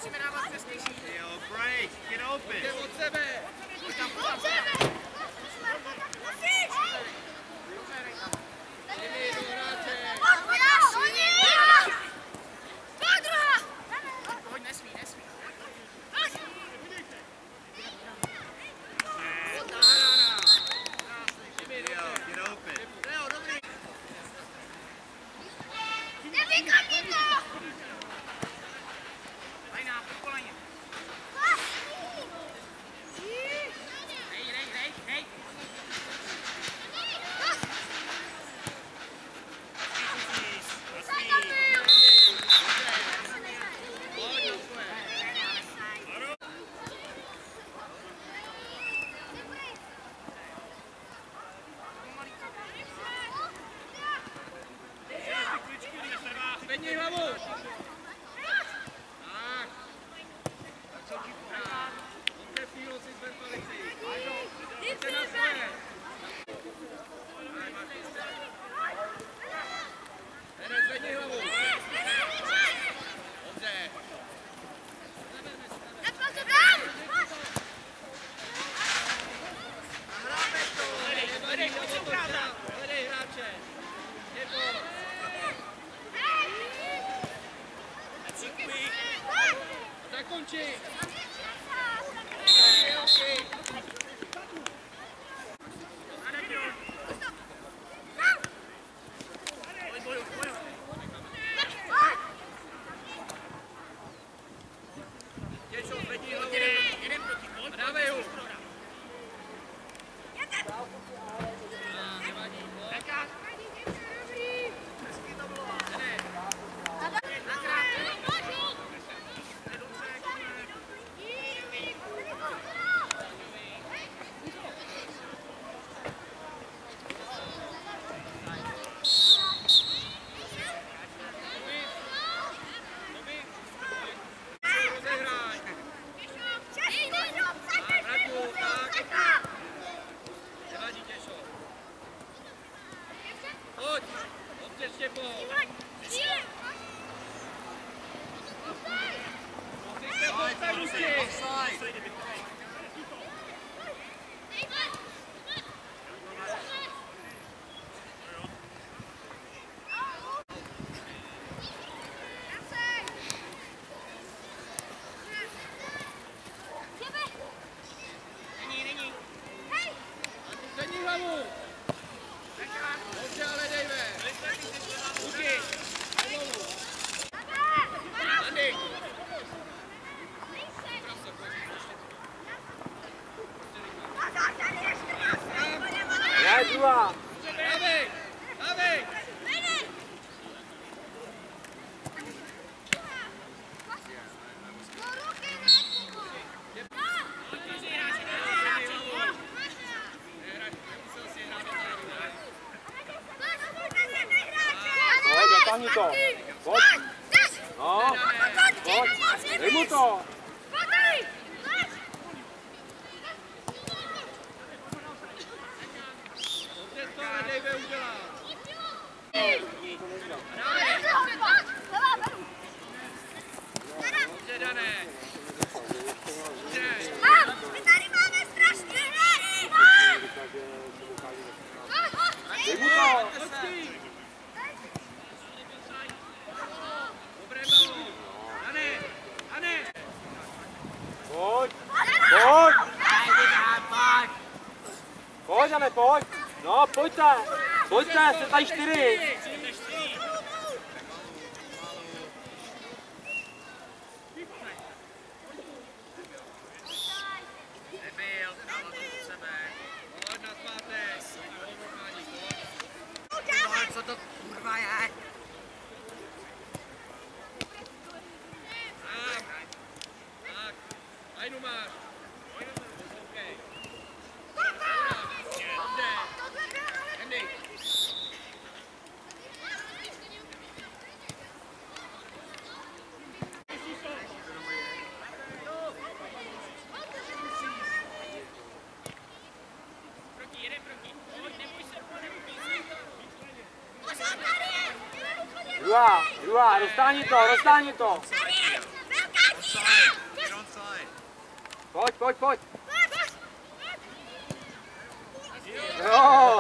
Musíme dávat přesnější. Jo, break, get open. Jde od sebe. Tam, tam. Pojď, nesmí. Get open. Leo, dobrý. Lajna, po koleně. Hej. Zvedni hlavu! Tak. Odpěpnilo si zvedl palici. Jděte na svoje. Hned zvedni hlavu. Dobře. Nahráme to. Hledej hráče. Nebo. Zakončí! Okay. Těžo, zvedni hlavu. Jeden proti gól. Dávej ho. Nevadí. Hezky to bylo. Ne. Pojď! Dobře, Štěpo! Není. Zvedni hlavu! Dobře, ale dejme! Ruky! Andy! Ne, druhá! Dávej! Dotáhni to! Pojď! No! Pojď! Dej mu to! Dobře, to ale dejme udělat! Dobře, Dané! Dobře! My tady máme strašný hry! Dej mu to! Dobré balón! Dané! Pojď! Pojď! Pojď, Jane, pojď! No, pojďte! Pojďte, jste tady 4! Nebyl, dával to do sebe. Pojď na zpátek. Co to kurva je? Tak. Ajnu máš. Okay. Dobře. Andy. Druhá, roztáhni to! onside. Get onside. Pojď, pojď, pojď. Jo.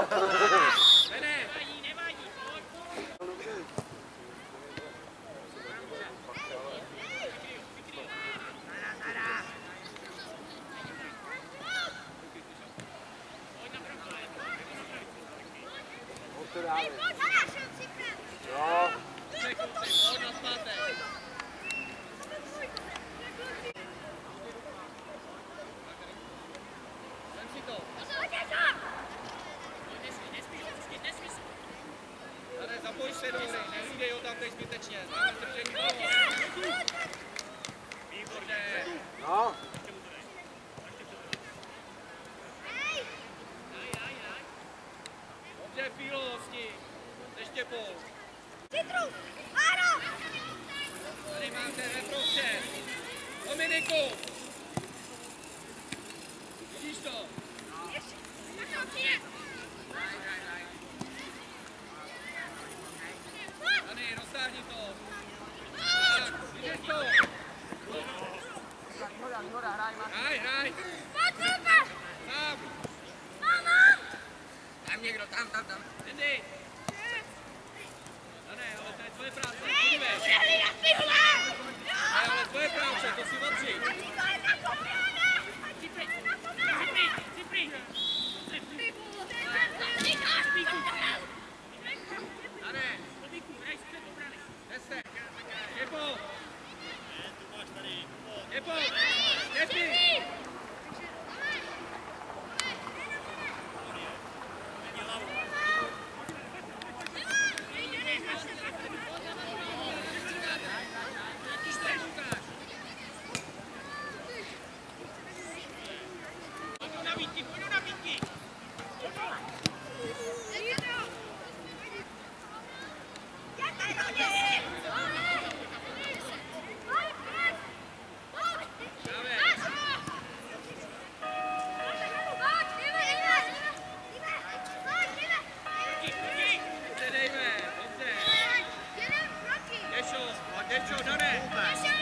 Jo. Zapoj se do hry, nevídej ho tam teď zbytečně. Výborně. No. Dobře, Pílosti. Ještě pol. Tady máte reprostřed. Dominiku. Vidíš to? Dani, roztáhni to. Tak, vidíš to? Hraj, hraj. Tam. Tam někdo, tam. Jdi. Dane, ale to je tvoje práce. Ale tvoje práce, to si odři. Dane. Neste. Jepo. Jepo. Jepi. Dane.